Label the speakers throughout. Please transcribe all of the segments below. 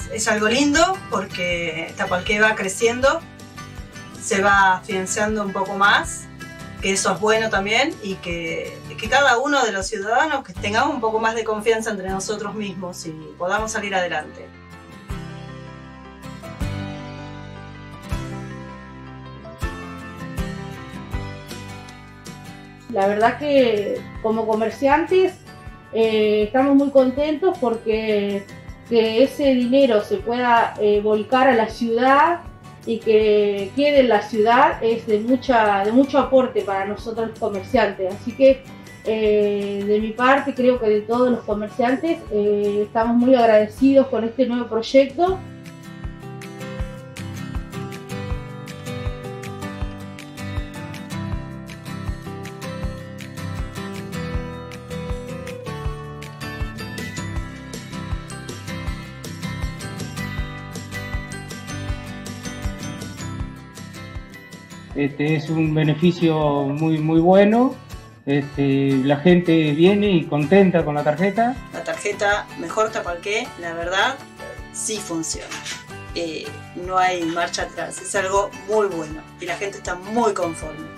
Speaker 1: es algo lindo porque Tapalqué va creciendo, se va financiando un poco más, que eso es bueno también, y que cada uno de los ciudadanos que tengamos un poco más de confianza entre nosotros mismos y podamos salir adelante.
Speaker 2: La verdad que como comerciantes estamos muy contentos porque que ese dinero se pueda volcar a la ciudad y que quede en la ciudad es de mucho aporte para nosotros los comerciantes. Así que de mi parte, creo que de todos los comerciantes estamos muy agradecidos con este nuevo proyecto.
Speaker 3: Es un beneficio muy bueno. La gente viene y contenta con la tarjeta.
Speaker 1: La tarjeta Mejor Tapalqué, la verdad, sí funciona. No hay marcha atrás, es algo muy bueno y la gente está muy conforme.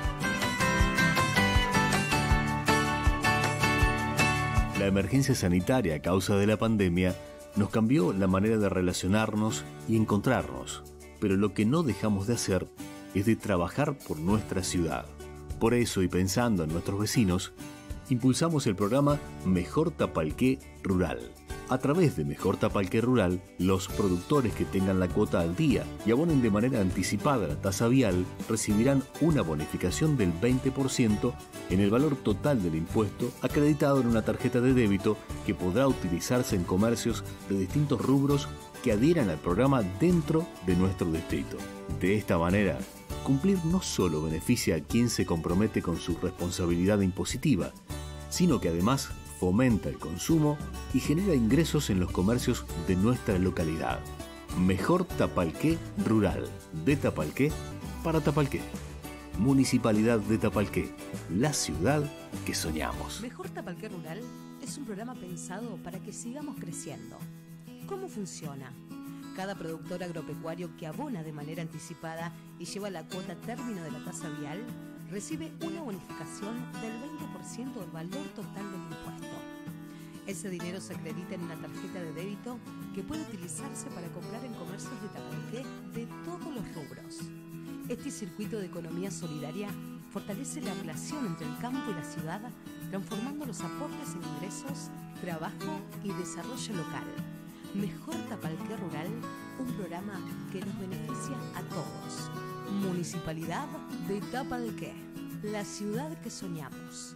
Speaker 4: La emergencia sanitaria a causa de la pandemia nos cambió la manera de relacionarnos y encontrarnos, pero lo que no dejamos de hacer es de trabajar por nuestra ciudad. Por eso, y pensando en nuestros vecinos, impulsamos el programa Mejor Tapalqué Rural. A través de Mejor Tapalqué Rural, los productores que tengan la cuota al día y abonen de manera anticipada la tasa vial recibirán una bonificación del 20% en el valor total del impuesto acreditado en una tarjeta de débito que podrá utilizarse en comercios de distintos rubros que adhieran al programa dentro de nuestro distrito. De esta manera, cumplir no solo beneficia a quien se compromete con su responsabilidad impositiva, sino que además fomenta el consumo y genera ingresos en los comercios de nuestra localidad. Mejor Tapalqué Rural, de Tapalqué para Tapalqué. Municipalidad de Tapalqué, la ciudad que soñamos.
Speaker 5: Mejor Tapalqué Rural es un programa pensado para que sigamos creciendo. ¿Cómo funciona? Cada productor agropecuario que abona de manera anticipada y lleva la cuota término de la tasa vial recibe una bonificación del 20% del valor total del impuesto. Ese dinero se acredita en una tarjeta de débito que puede utilizarse para comprar en comercios de Tapalqué de todos los rubros. Este circuito de economía solidaria fortalece la relación entre el campo y la ciudad, transformando los aportes en ingresos, trabajo y desarrollo local. Mejor Tapalqué Rural, un programa que nos beneficia a todos. Municipalidad de Tapalqué, la ciudad que soñamos.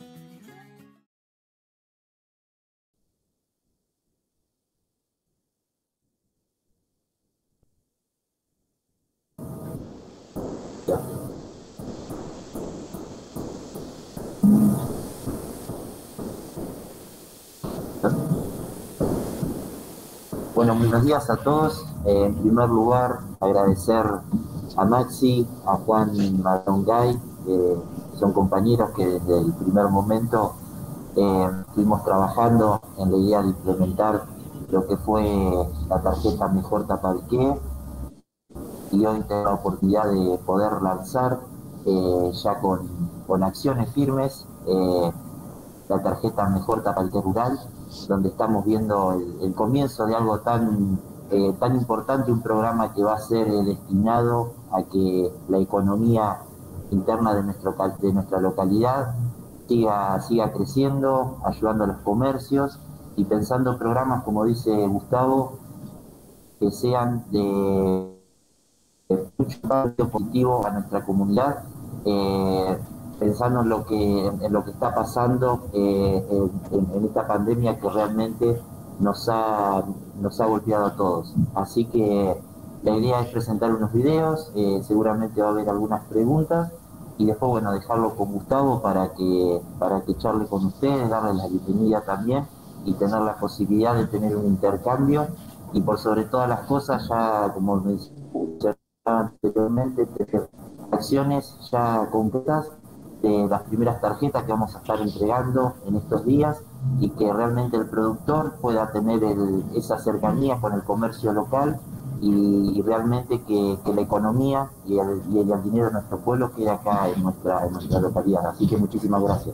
Speaker 6: Bueno, buenos días a todos. En primer lugar, agradecer a Maxi, a Juan Marongay, que son compañeros que desde el primer momento estuvimos trabajando en la idea de implementar lo que fue la tarjeta Mejor Tapalqué, y hoy tengo la oportunidad de poder lanzar ya con acciones firmes la tarjeta Mejor Tapalqué Rural, donde estamos viendo el comienzo de algo tan importante, un programa que va a ser destinado a que la economía interna de nuestra localidad siga creciendo, ayudando a los comercios y pensando programas, como dice Gustavo, que sean de mucho impacto positivo a nuestra comunidad, pensando en lo que está pasando en esta pandemia que realmente nos ha golpeado a todos. Así que la idea es presentar unos videos, seguramente va a haber algunas preguntas y después, bueno, dejarlo con Gustavo para que charle con ustedes, darle la bienvenida también y tener la posibilidad de tener un intercambio y por sobre todas las cosas, ya como me decía anteriormente, tener acciones ya concretas de las primeras tarjetas que vamos a estar entregando en estos días y que realmente el productor pueda tener esa cercanía con el comercio local y realmente que la economía y el dinero de nuestro pueblo quede acá en nuestra localidad. Así que muchísimas gracias.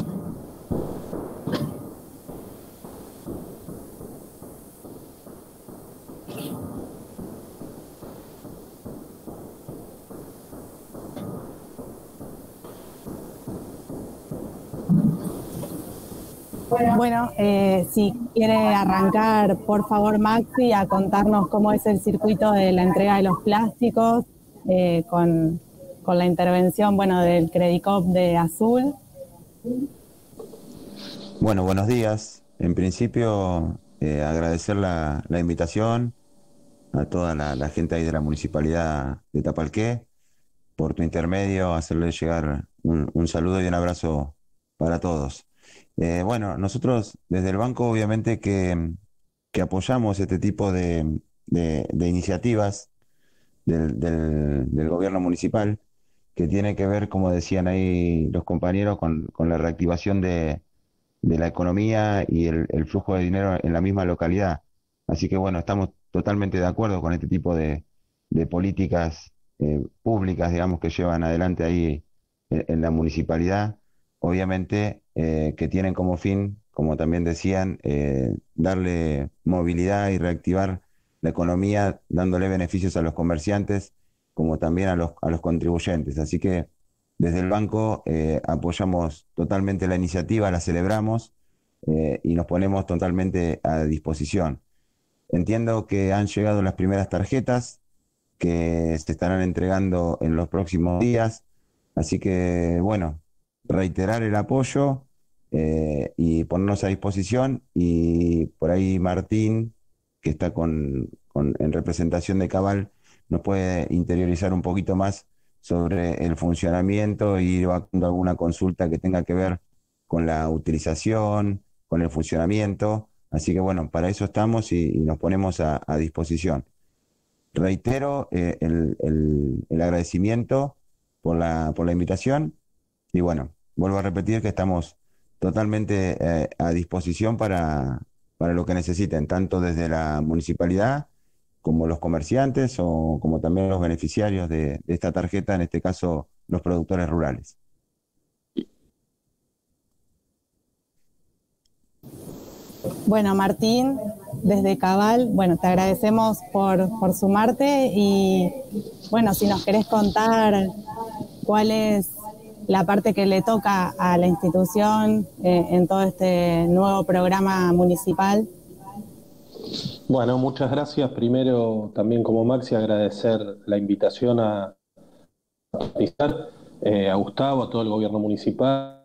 Speaker 7: Bueno, si quiere arrancar, por favor, Maxi, a contarnos cómo es el circuito de la entrega de los plásticos con la intervención, bueno, del Credicop de Azul.
Speaker 8: Bueno, buenos días. En principio, agradecer la invitación a toda la gente ahí de la Municipalidad de Tapalqué. Por tu intermedio, hacerle llegar un saludo y un abrazo para todos. Bueno, nosotros desde el banco obviamente que apoyamos este tipo de iniciativas del gobierno municipal que tiene que ver, como decían ahí los compañeros, con la reactivación de la economía y el flujo de dinero en la misma localidad. Así que bueno, estamos totalmente de acuerdo con este tipo de políticas públicas, digamos, que llevan adelante ahí en la municipalidad. Obviamente que tienen como fin, como también decían, darle movilidad y reactivar la economía, dándole beneficios a los comerciantes, como también a los contribuyentes. Así que desde el banco apoyamos totalmente la iniciativa, la celebramos y nos ponemos totalmente a disposición. Entiendo que han llegado las primeras tarjetas que se estarán entregando en los próximos días, así que bueno, reiterar el apoyo y ponernos a disposición, y por ahí Martín, que está en representación de Cabal, nos puede interiorizar un poquito más sobre el funcionamiento y ir bajando alguna consulta que tenga que ver con la utilización, con el funcionamiento. Así que bueno, para eso estamos y nos ponemos a disposición. Reitero el agradecimiento por la invitación y bueno, vuelvo a repetir que estamos totalmente a disposición para lo que necesiten, tanto desde la municipalidad como los comerciantes o como también los beneficiarios de esta tarjeta, en este caso los productores rurales.
Speaker 7: Bueno, Martín, desde Cabal, bueno, te agradecemos por sumarte y, bueno, si nos querés contar cuál es la parte que le toca a la institución en todo este nuevo programa municipal.
Speaker 9: Bueno, muchas gracias. Primero, también como Maxi, agradecer la invitación a participar, a Gustavo, a todo el gobierno municipal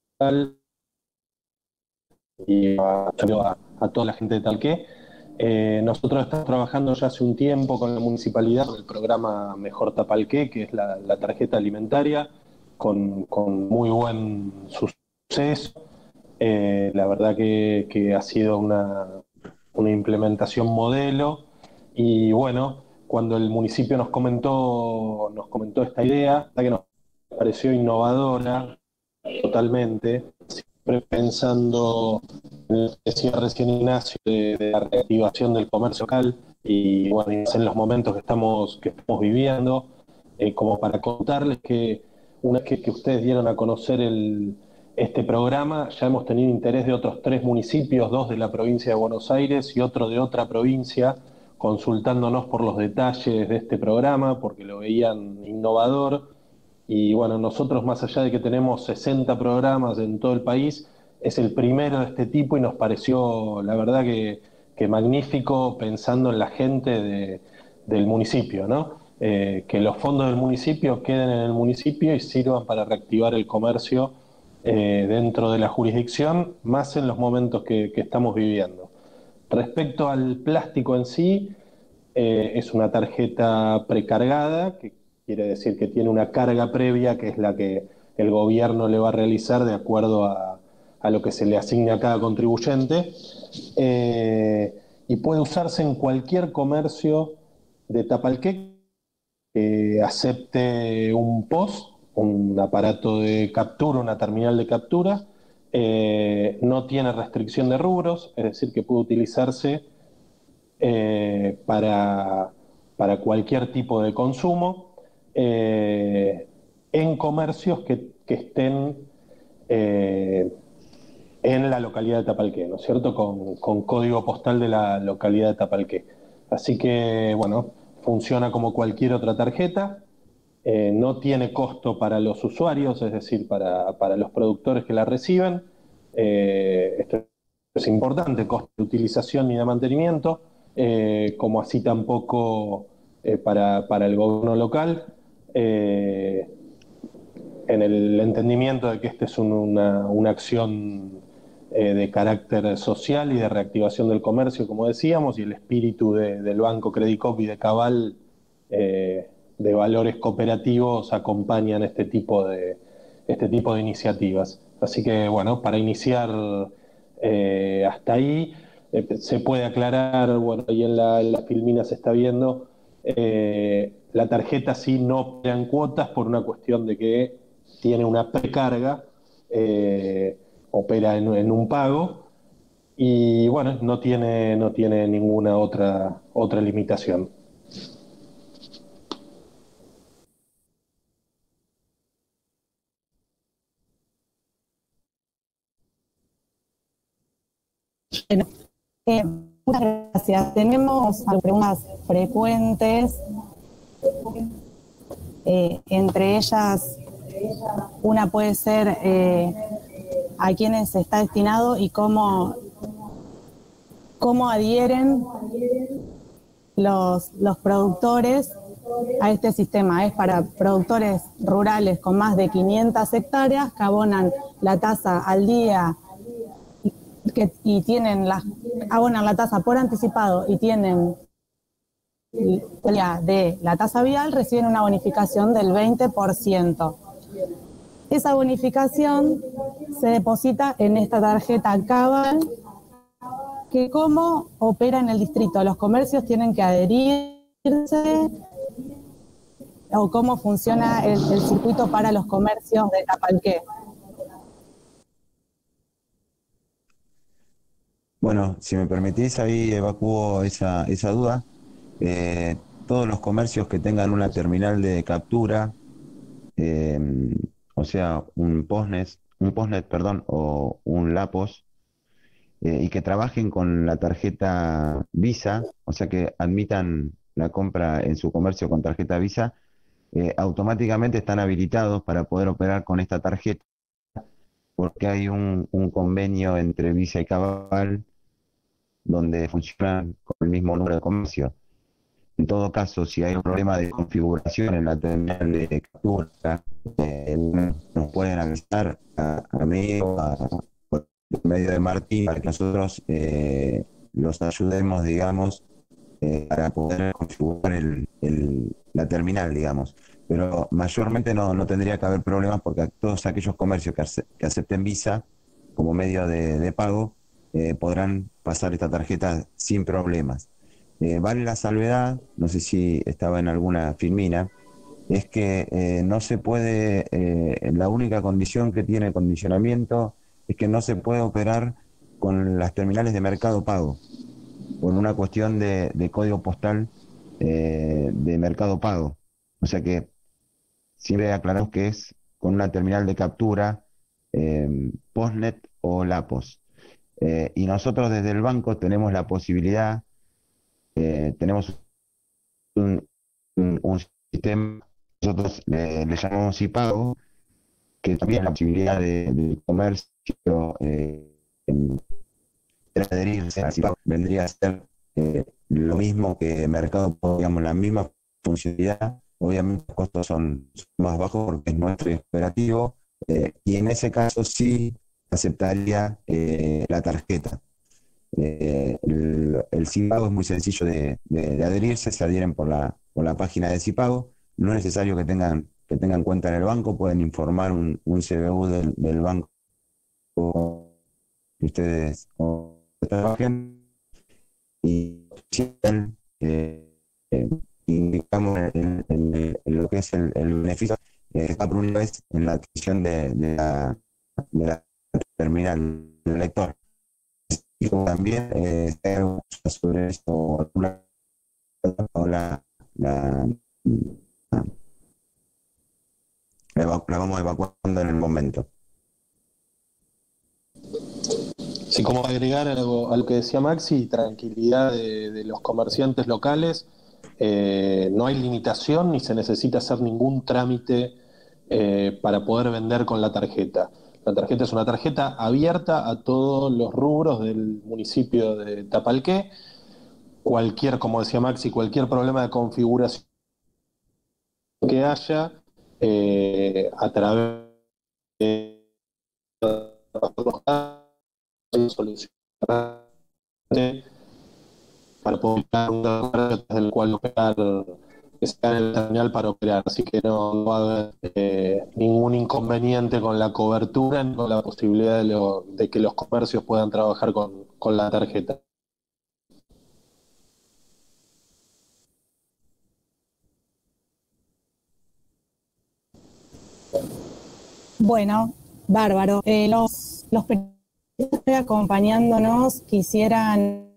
Speaker 9: y a toda la gente de Talqué. Nosotros estamos trabajando ya hace un tiempo con la municipalidad, con el programa Mejor Tapalqué, que es la tarjeta alimentaria, con muy buen suceso. La verdad que ha sido una implementación modelo y bueno, cuando el municipio nos comentó esta idea, la que nos pareció innovadora totalmente, siempre pensando en lo que decía recién Ignacio de la reactivación del comercio local y bueno, en los momentos que estamos viviendo, como para contarles que una vez que ustedes dieron a conocer este programa, ya hemos tenido interés de otros 3 municipios, 2 de la provincia de Buenos Aires y otro de otra provincia, consultándonos por los detalles de este programa, porque lo veían innovador. Y bueno, nosotros, más allá de que tenemos 60 programas en todo el país, es el primero de este tipo y nos pareció, la verdad, que magnífico, pensando en la gente del municipio, ¿no? Que los fondos del municipio queden en el municipio y sirvan para reactivar el comercio dentro de la jurisdicción, más en los momentos que estamos viviendo. Respecto al plástico en sí, es una tarjeta precargada, que quiere decir que tiene una carga previa, que es la que el gobierno le va a realizar de acuerdo a lo que se le asigne a cada contribuyente, y puede usarse en cualquier comercio de Tapalqué que acepte un POS, un aparato de captura, una terminal de captura, no tiene restricción de rubros, es decir, que puede utilizarse para cualquier tipo de consumo en comercios que estén en la localidad de Tapalqué, ¿no es cierto? Con código postal de la localidad de Tapalqué. Así que, bueno, funciona como cualquier otra tarjeta, no tiene costo para los usuarios, es decir, para los productores que la reciben. Esto es importante, costo de utilización y de mantenimiento, como así tampoco para el gobierno local, en el entendimiento de que esta es una acción de carácter social y de reactivación del comercio, como decíamos, y el espíritu del Banco Credicop y de Cabal de valores cooperativos acompañan este tipo de iniciativas. Así que, bueno, para iniciar hasta ahí, se puede aclarar, bueno, ahí en la filmina se está viendo, la tarjeta sí no opera en cuotas por una cuestión de que tiene una precarga, opera en un pago y, bueno, no tiene ninguna otra limitación.
Speaker 7: Bueno, muchas gracias. Tenemos preguntas frecuentes, entre ellas una puede ser a quiénes está destinado y cómo adhieren los productores a este sistema. Es para productores rurales con más de 500 hectáreas que abonan la tasa al día y abonan la tasa por anticipado y tienen de la tasa vial, reciben una bonificación del 20%. Esa bonificación se deposita en esta tarjeta Cabal, que cómo opera en el distrito. Los comercios tienen que adherirse, o cómo funciona el circuito para los comercios de Tapalqué.
Speaker 8: Bueno, si me permitís, ahí evacúo esa duda. Todos los comercios que tengan una terminal de captura, o sea, un postnet, perdón, o un Lapos, y que trabajen con la tarjeta Visa, o sea, que admitan la compra en su comercio con tarjeta Visa, automáticamente están habilitados para poder operar con esta tarjeta, porque hay un convenio entre Visa y Cabal donde funcionan con el mismo número de comercio. En todo caso, si hay un problema de configuración en la terminal de captura, nos pueden avisar a mí o por medio de Martín para que nosotros los ayudemos, digamos, para poder configurar la terminal, digamos. Pero mayormente no tendría que haber problemas porque a todos aquellos comercios que acepten Visa como medio de pago podrán pasar esta tarjeta sin problemas. Vale la salvedad, no sé si estaba en alguna filmina, es que no se puede, la única condición que tiene el condicionamiento es que no se puede operar con las terminales de Mercado Pago, por una cuestión de código postal de Mercado Pago. O sea que siempre aclaramos que es con una terminal de captura, Postnet o Lapos. Y nosotros desde el banco tenemos la posibilidad, tenemos un sistema, nosotros le llamamos iPago, que también la posibilidad de comercio adherirse a iPago vendría a ser lo mismo que Mercado Pago, digamos, la misma funcionalidad. Obviamente los costos son más bajos porque es nuestro operativo, y en ese caso sí aceptaría la tarjeta. El Cipago es muy sencillo de adherirse, se adhieren por la página de Cipago, no es necesario que tengan cuenta en el banco, pueden informar un CBU del banco que ustedes trabajen y indicamos en lo que es el beneficio por una vez en la adquisición de la terminal del lector. Y también sobre esto la vamos evacuando en el momento.
Speaker 9: Sí, como agregar algo a lo que decía Maxi, tranquilidad de los comerciantes locales, no hay limitación ni se necesita hacer ningún trámite para poder vender con la tarjeta. La tarjeta es una tarjeta abierta a todos los rubros del municipio de Tapalqué. Cualquier, como decía Maxi, cualquier problema de configuración que haya a través de solucionar para poder del cual operar, está en el terminal para operar, así que no va a haber ningún inconveniente con la cobertura ni con la posibilidad de que los comercios puedan trabajar con la tarjeta.
Speaker 7: Bueno, bárbaro. Los periodistas acompañándonos quisieran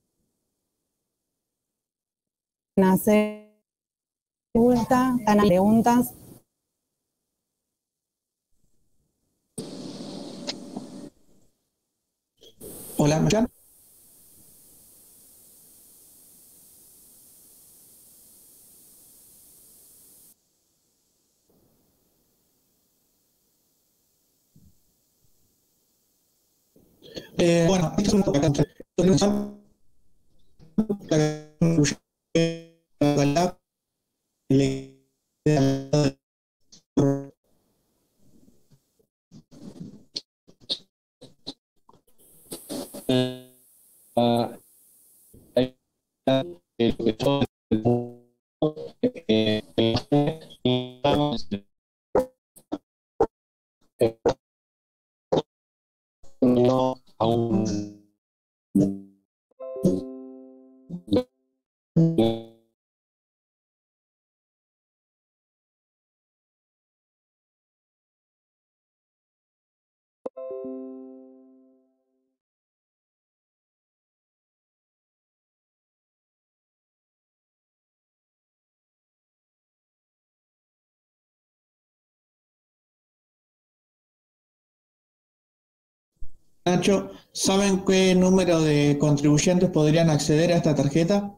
Speaker 7: hacer preguntas.
Speaker 10: Hola, ¿me escuchan? Bueno, esto es una vacante.
Speaker 9: No aún
Speaker 10: Nacho, ¿saben qué número de contribuyentes podrían acceder a esta tarjeta?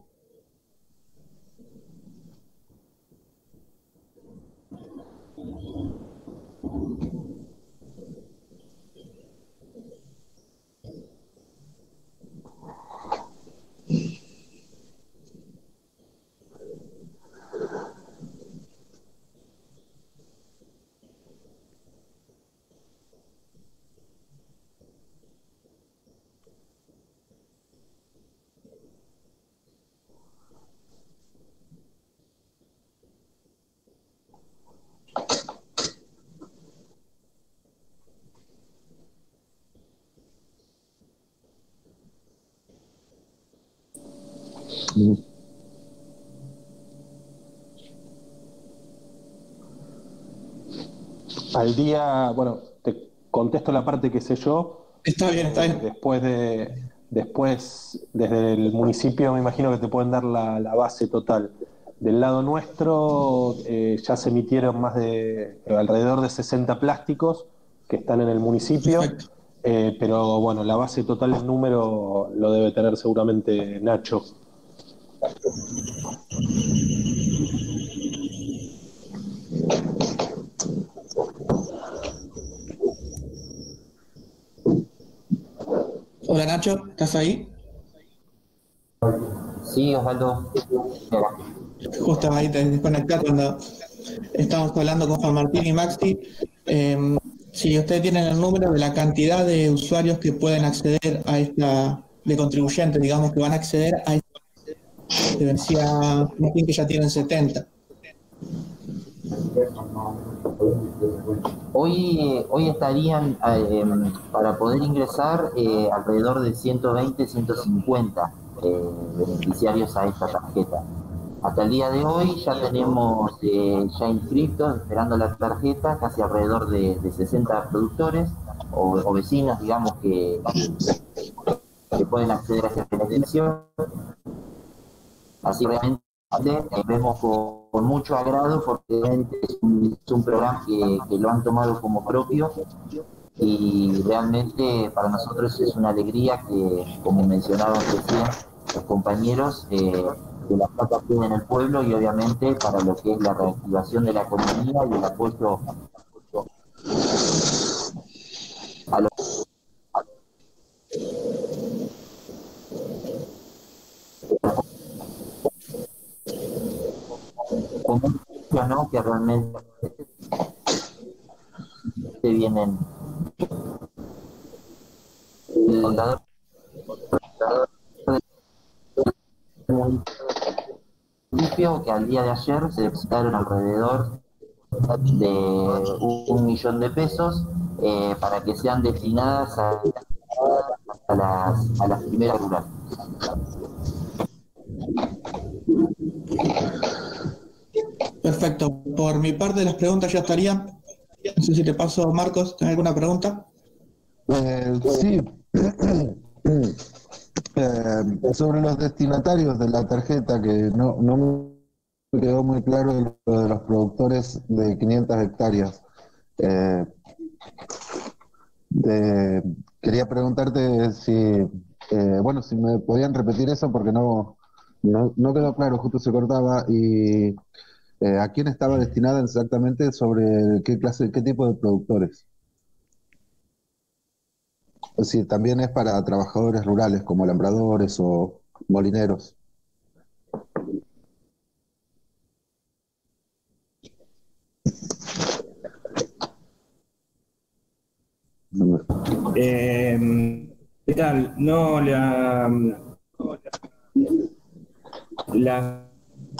Speaker 9: al día, bueno, te contesto la parte que sé yo.
Speaker 10: Está bien, está bien.
Speaker 9: Después, desde el municipio me imagino que te pueden dar la base total. Del lado nuestro ya se emitieron alrededor de 60 plásticos que están en el municipio, pero bueno, la base total del número lo debe tener seguramente Nacho.
Speaker 10: Hola Nacho, ¿estás ahí?
Speaker 6: Sí, Osvaldo.
Speaker 10: Justo ahí te desconectaste cuando estábamos hablando con Juan Martín y Maxi. Si ustedes tienen el número de la cantidad de usuarios que pueden acceder a esta, de contribuyentes, digamos, que van a acceder a esta, te decía Martín que ya tienen 70.
Speaker 6: Hoy estarían, para poder ingresar, alrededor de 120, 150 beneficiarios a esta tarjeta. Hasta el día de hoy ya tenemos ya inscritos, esperando la tarjeta, casi alrededor de 60 productores. o vecinos, digamos, que pueden acceder a esta beneficio. Así realmente vemos con mucho agrado porque es un programa que lo han tomado como propio y realmente para nosotros es una alegría que, como mencionaban recién los compañeros, que la plata quede en el pueblo y obviamente para lo que es la reactivación de la economía y el apoyo a los comercios, ¿no? Que realmente vienen el contador del municipio que al día de ayer se depositaron alrededor de 1 millón de pesos para que sean destinadas a las primeras rurales.
Speaker 10: Perfecto. Por mi parte, las preguntas ya estarían. No sé si te paso, Marcos, ¿tenés alguna pregunta?
Speaker 11: Sí. Sobre los destinatarios de la tarjeta, que no me quedó muy claro lo de los productores de 500 hectáreas. Quería preguntarte si me podían repetir eso porque no quedó claro, justo se cortaba, y a quién estaba destinada exactamente, sobre qué tipo de productores. Es decir, también es para trabajadores rurales como labradores o molineros.
Speaker 3: ¿Qué tal? No, la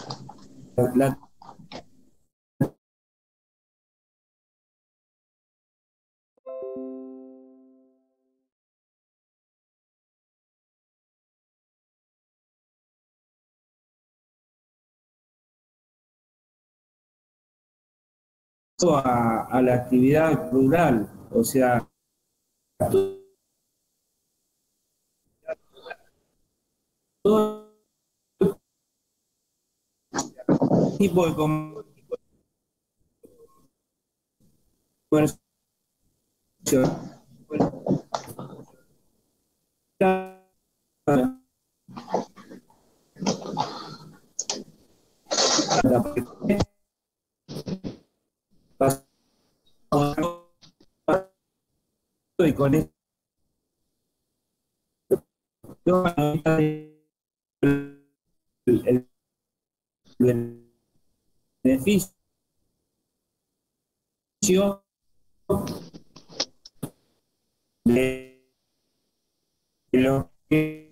Speaker 3: a la actividad rural, o sea, todo tipo de comercio. Y con esto el beneficio de lo que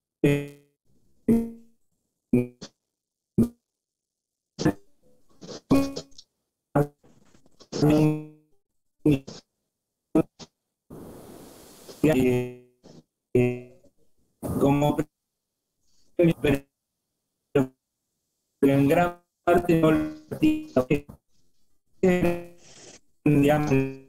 Speaker 3: como pero en gran parte no lo digamos,